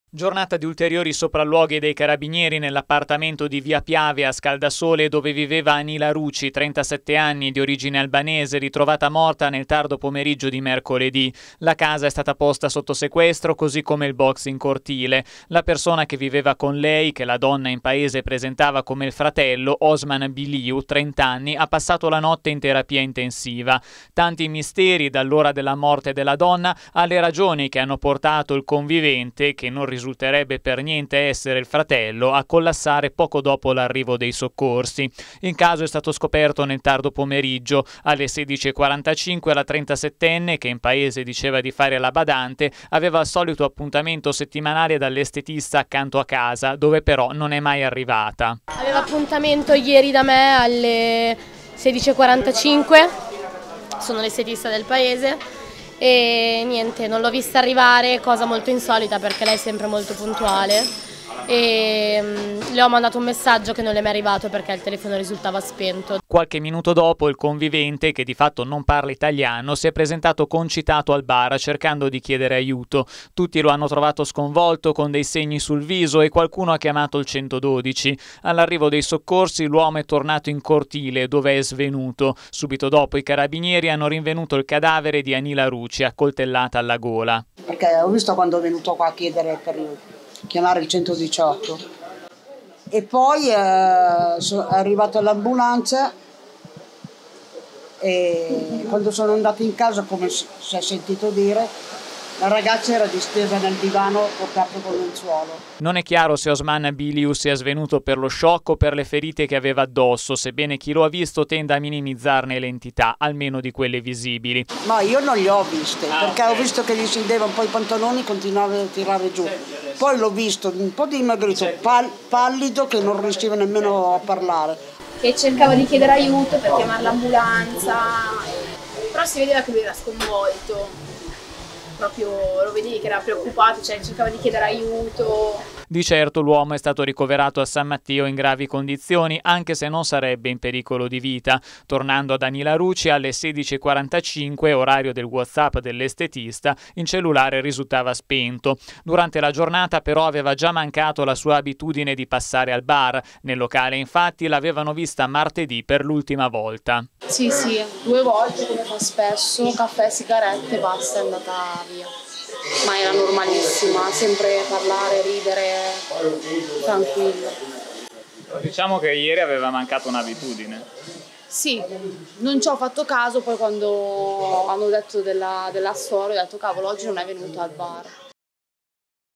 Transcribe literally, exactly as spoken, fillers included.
Giornata di ulteriori sopralluoghi dei carabinieri nell'appartamento di via Piave a Scaldasole, dove viveva Anila Rucci, trentasette anni, di origine albanese, ritrovata morta nel tardo pomeriggio di mercoledì. La casa è stata posta sotto sequestro, così come il box in cortile. La persona che viveva con lei, che la donna in paese presentava come il fratello, Osman Biliu, trenta anni, ha passato la notte in terapia intensiva. Tanti misteri dall'ora della morte della donna alle ragioni che hanno portato il convivente, che non risulterebbe per niente essere il fratello, a collassare poco dopo l'arrivo dei soccorsi. Il caso è stato scoperto nel tardo pomeriggio. Alle sedici e quarantacinque la trentasettenne, che in paese diceva di fare la badante, aveva il solito appuntamento settimanale dall'estetista accanto a casa, dove però non è mai arrivata. Aveva appuntamento ieri da me alle sedici e quarantacinque, sono l'estetista del paese. E niente, non l'ho vista arrivare, cosa molto insolita perché lei è sempre molto puntuale, e um, le ho mandato un messaggio che non le è mai arrivato perché il telefono risultava spento. Qualche minuto dopo il convivente, che di fatto non parla italiano, si è presentato concitato al bar cercando di chiedere aiuto. Tutti lo hanno trovato sconvolto, con dei segni sul viso, e qualcuno ha chiamato il centododici. All'arrivo dei soccorsi l'uomo è tornato in cortile, dove è svenuto. Subito dopo i carabinieri hanno rinvenuto il cadavere di Anila Rucci, accoltellata alla gola. Perché ho visto quando è venuto qua a chiedere per chiamare il centodiciotto, e poi eh, è arrivata l'ambulanza, e quando sono andata in casa, come si è sentito dire, la ragazza era distesa nel divano coperto con lenzuolo. Non è chiaro se Osman Biliu sia svenuto per lo shock o per le ferite che aveva addosso, sebbene chi lo ha visto tenda a minimizzarne l'entità, almeno di quelle visibili. Ma io non li ho viste, perché ho visto che gli scendeva un po' i pantaloni e continuava a tirare giù. Poi l'ho visto un po' dimagrito, pal pallido, che non riusciva nemmeno a parlare. Che cercava di chiedere aiuto per chiamare l'ambulanza, però si vedeva che lui era sconvolto. Proprio lo vedevi che era preoccupato, cioè cercava di chiedere aiuto. Di certo l'uomo è stato ricoverato a San Matteo in gravi condizioni, anche se non sarebbe in pericolo di vita. Tornando ad Anila Rucci, alle sedici e quarantacinque, orario del WhatsApp dell'estetista, il cellulare risultava spento. Durante la giornata però aveva già mancato la sua abitudine di passare al bar. Nel locale infatti l'avevano vista martedì per l'ultima volta. Sì, sì, due volte come fa spesso, caffè, sigarette, basta, è andata via. Ma era normalissima, sempre parlare, ridere, tranquillo. Diciamo che ieri aveva mancato un'abitudine. Sì, non ci ho fatto caso, poi quando hanno detto della, della storia ho detto cavolo, oggi non è venuta al bar.